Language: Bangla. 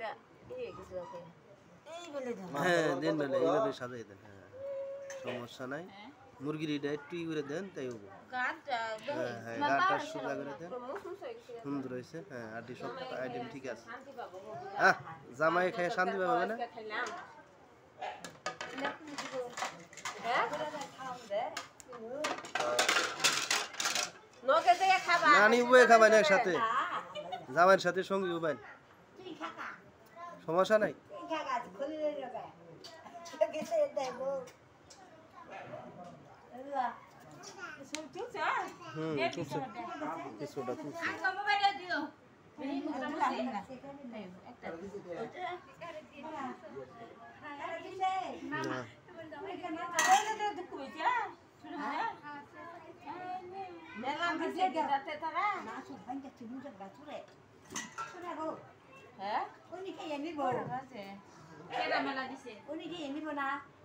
একটা কিছু আছে এই বলে দাও হ্যাঁ দেন বলে এইভাবে সাজাই দেন হ্যাঁ সমস্যা নাই মুরগির এটা একটু করে দেন তাই হবো গাটা হ্যাঁ হ্যাঁ গাটা সোজা করে দেন সুন্দর হয়েছে হ্যাঁ আর সব আইটেম ঠিক আছে হ্যাঁ জামাই খেয়ে শান্তি পাবে না নানি উবে খাবেন একসাথে জামাইয়ের সাথে সঙ্গী উবেন সমস্যা নাই কিছুটা তুলছে হ্যাঁ